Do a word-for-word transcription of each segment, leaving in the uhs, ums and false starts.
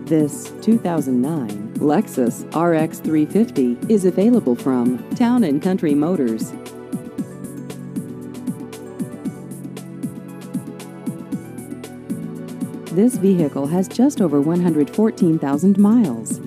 This two thousand nine Lexus R X three fifty is available from Town and Country Motors. This vehicle has just over one hundred fourteen thousand miles.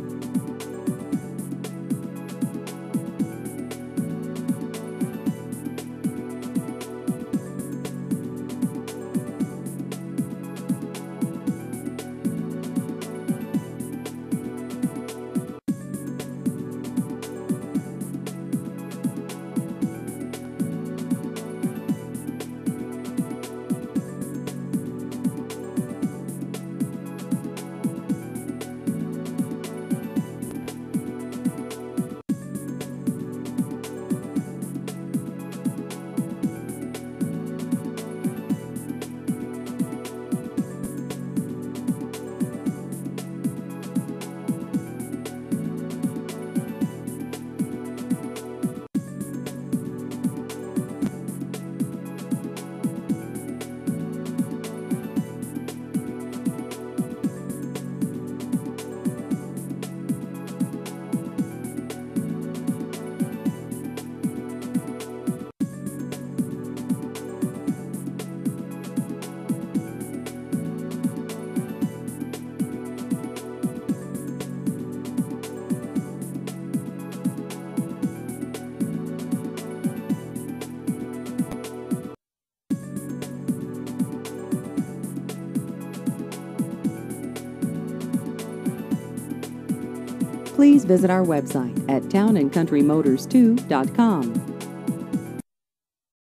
Please visit our website at town and country motors two dot com.